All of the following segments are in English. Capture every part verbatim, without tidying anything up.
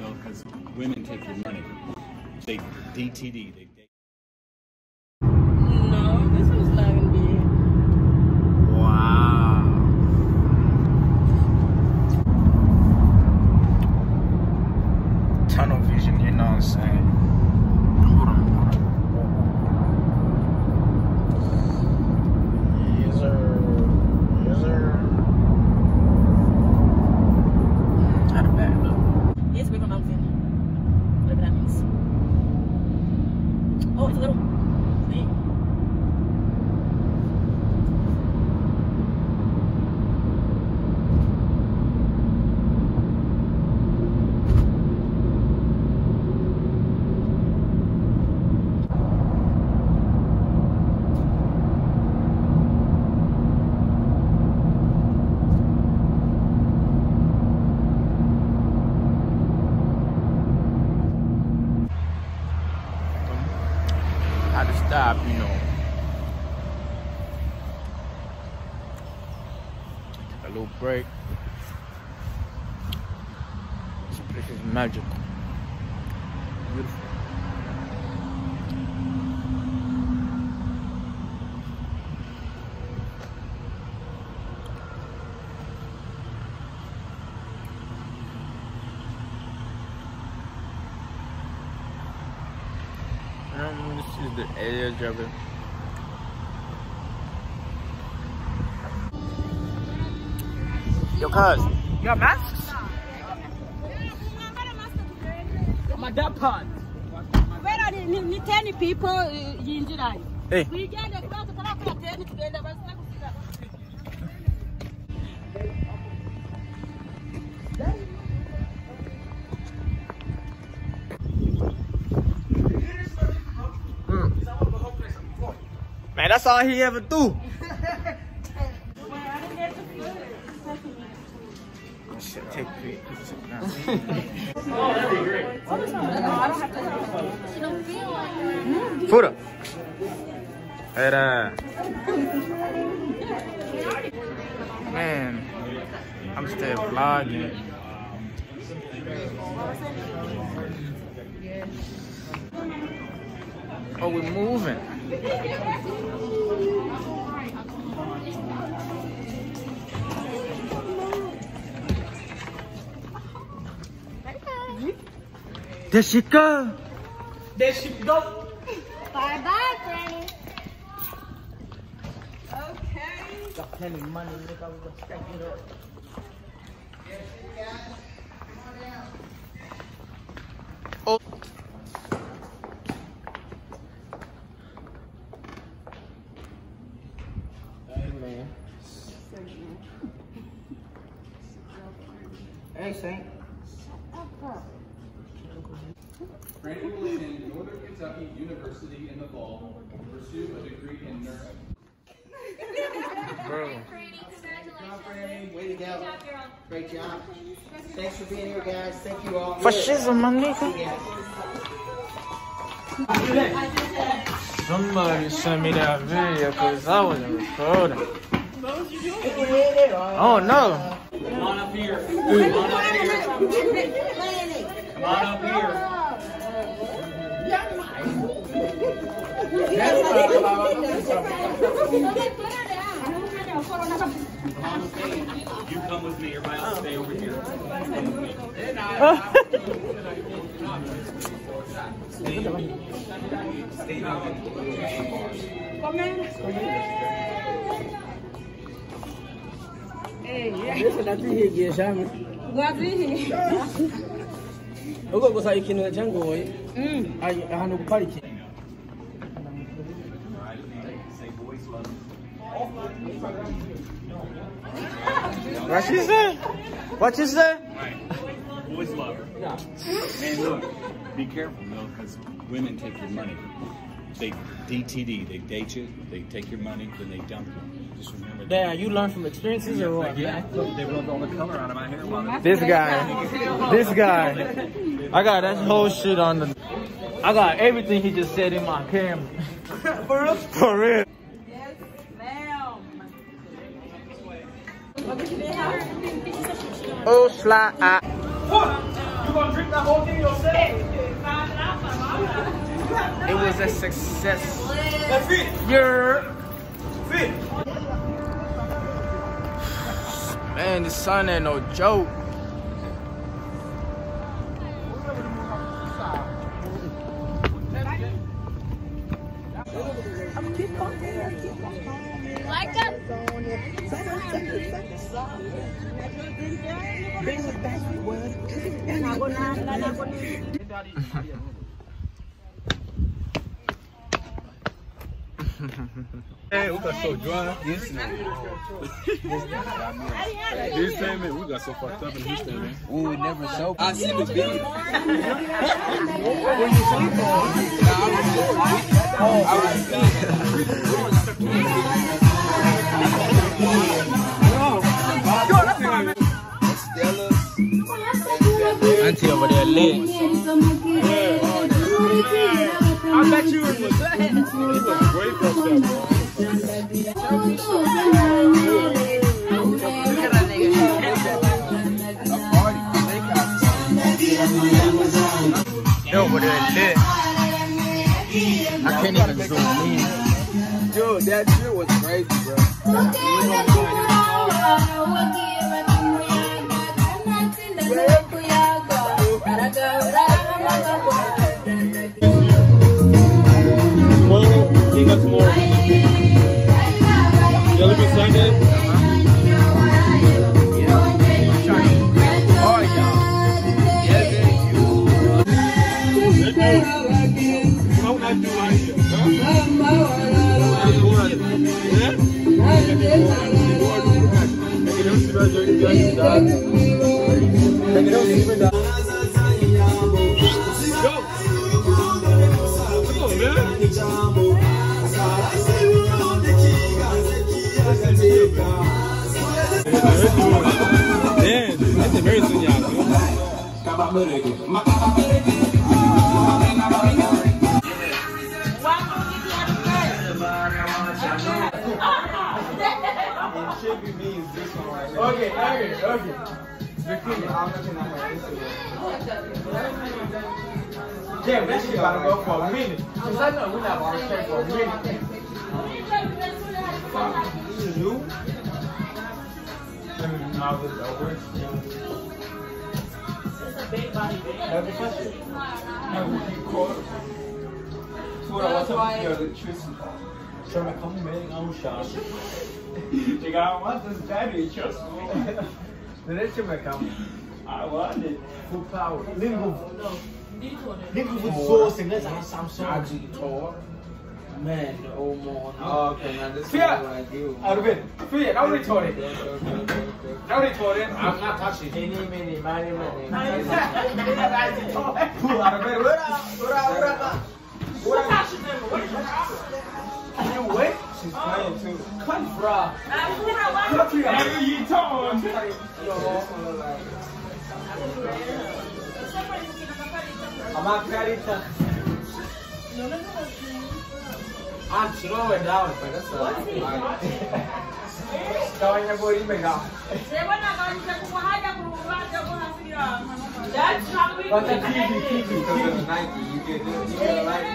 No, because women take your money. They D T D. They, they No, this one's not gonna be. Wow. Tunnel vision, you know what I'm saying? Hold on, hold on. Yes, sir. Yes, sir. How to back up? Yes, we're going mountain. Whatever that means. Oh, it's a little thing. How to stop, you know. Take a little break. This place is magical. Beautiful. Um, this is the edge of it. Yo, cuz, you got masks? My dad part. Where are the ten people in July? Hey. We get the crowd to come up ten together. Man, that's all he ever do. Shit, take three. oh, that'd be great. Foot up. Era. Man, I'm still vlogging. Oh, we're moving. There she go. There she go. Bye bye, Granny. Okay. Got plenty of money, nigga. I was gonna stack it up. Oh. Hey, man. Hey, Saint. Brandon will attend Northern Kentucky University in the fall to pursue a degree in nursing. Bro. Way to go. Great job. Thanks for being here, guys. Thank you all. Fascism, my nigga. Somebody sent me that video because I wasn't recording. Oh no. Come on up here. Come on up here. Come on up here. You come with me. Everybody else stay over here. Come with me. Stay. Stay out. Uko gusa ikintu cyangoye. Mm. Ai ahantu gupariki. What she say? What you say? Right. Boys love her. And look, be careful, though, because women take your money. They D T D. They date you. They take your money, then they dump you. Just remember that. Damn, you learn from experiences or what? Yeah, look, they rubbed all the color out of my hair. While This guy. This guy. I got that whole shit on the. I got everything he just said in my camera. For real? For real. Yes, ma'am. Oh, slide. You gonna drink that whole thing yourself? It was a success. That's it. Yeah. That's it. Man, the sun ain't no joke. Like that? Hey, we got so dry. Yes, man. Houston, man, we got so fucked up in Houston, man. We would never sober. I see the video. When you sleep on? I was Auntie over there lit. I bet you it was good. It was great for stuff, bro. They over there lit. I can't even zoom in. Dude, that shit was crazy, bro. Well, you got some more. Yellow bit Sunday. Oh, yeah. How would I do like it? Huh? Yeah, that's a very soon, y'all. Okay, okay, okay. Yeah, this shit gotta go for a minute. Cause I know we're not gonna stay for a minute. You? Now this is over. It's a big body, big. Never touch it. Never keep caught. So what I want to feel the truth. Show me come in on shot. You got what this daddy trust me. The next time I come, I want it. Full power. Lingo. Lingo with sauce and let's have some sauce. Man, oh man. Oh, okay, man. This is what I do. Out of it. Fear, now retort it. Now retort it. I'm not touching. Any, many, many, many. Pull out of it. What up? What up? What up? What up? Can you wait? She's playing too. Cut, bruh. Cut you. Hey, you talking? I'm not carita. I'm slowing down, but that's all right. Going to go in the house. That's not me. But the T V, T V, because of the Nike, you get it. You get a Nike.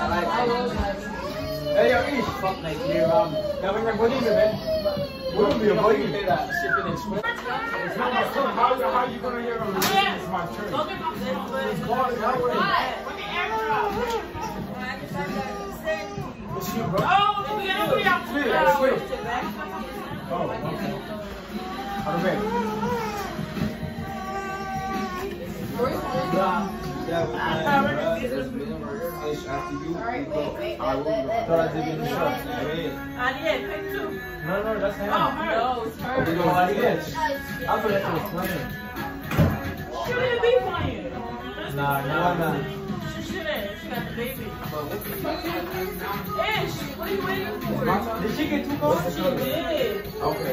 Hey, yo, Ish. Fuck Nike, you're wrong. Now, when you're going in there, wouldn't be a body that shipping express. It's not my turn. How, how are you going to hear them? It's my turn. Look at my It's you, bro. Oh, we got nobody out there. Oh, okay. Out of bed. Yeah. Yeah. After you, Alright, wait, wait, wait, I will. let, let, Thought I let, did in the let, shop. let, I did, pick two. No, no, that's him. Oh, her. No, it's her. No, I did. I thought that was playing. She wouldn't be playing. Nah, nah, nah. She shouldn't. She got the baby. Ish, what are you waiting for? Did she get too close? She did. Okay.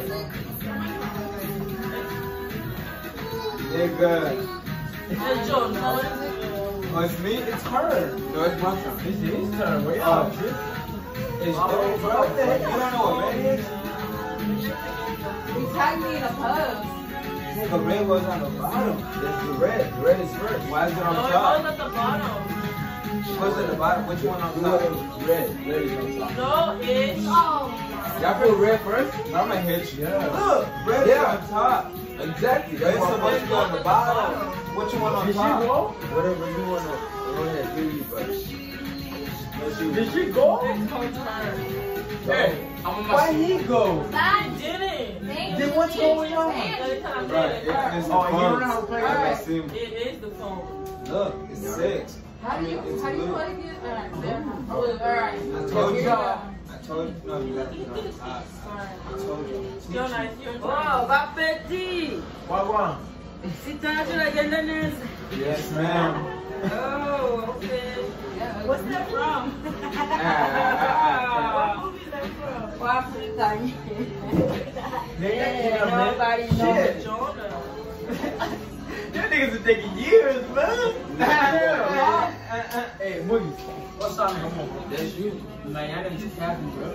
They're good. Hey, Joe, no, Oh, it's me? It's her. No, it's my turn. It's his turn. Wait up. It's Mama, what the heck? You don't know what man is? he tagged me in a pub. The red was on the bottom. That's the red. The red is first. Why is it on No, top? it was at the bottom. What's at the bottom? Which one on top? Red. Red is on top. No, it's. Y'all put red first? I'm gonna hit you. Yeah. Look, red yeah. is on top. Exactly. Red is supposed to go on the bottom. Which one on top? Did she go? Whatever you want to go ahead, do you first. Did she go? Hey, why he go? I didn't. Then what's going on? Right, it, it's the oh, phone. You don't know how to play right. It is the phone. Look, it's six. How do you, how do you play again? Alright, alright. I told you. I told you. No, you got to put on top. I told you. You're nice, you're nice. Wow, va petit. What one? Si t'as acheté la gaine. Yes, ma'am. Oh, okay. What's that from? What movie is that from? What time? Yeah, nobody knows Jonah. Them niggas are taking years, man. Hey, Moogie, what's up, come on? That's you. Man, I didn't just have you, bro.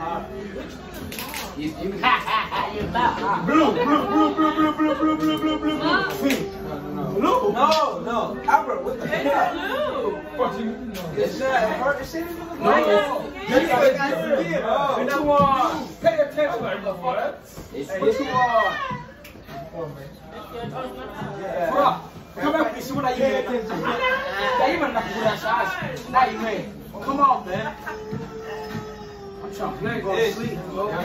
You, you. Blue, blue, blue, blue, blue, blue, blue, blue, blue, blue, blue. Blue? No, no. Albert, what the hell? Blue. Fuck you. It's not hard to say this. No. That's what I forget. Which one? Pay attention. What? It's which one? Bro, come back and see what I pay attention. Now you might not put that shot. Now you may. Come on, man. I'm trying to play. Go to sleep. Go to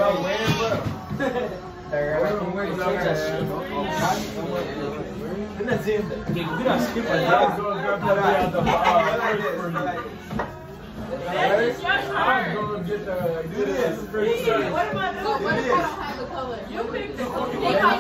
You picked the color.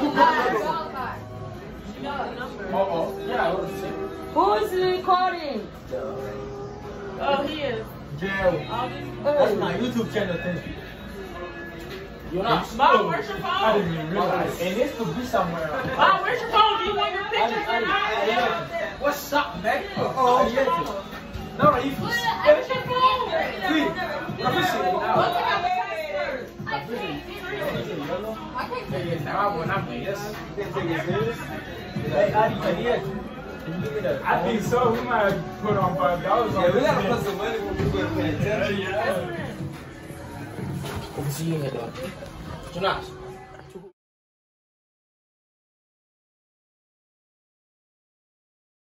Who's recording? Oh, he is. Jail. That's my YouTube channel thing. You're not. Mom, where's your phone? I didn't even realize. And this could be somewhere else. Mom, where's your phone? Do you want your pictures or not? What's up, man? Oh, yeah. No, no, you. Where's your phone? See, I'm just saying now. I can't take it. Now, when I'm this, you can take it serious. Hey, I I think so. We might put on five dollars. Yeah, we gotta put some money when people pay attention. Yeah. Over to you, Jonas.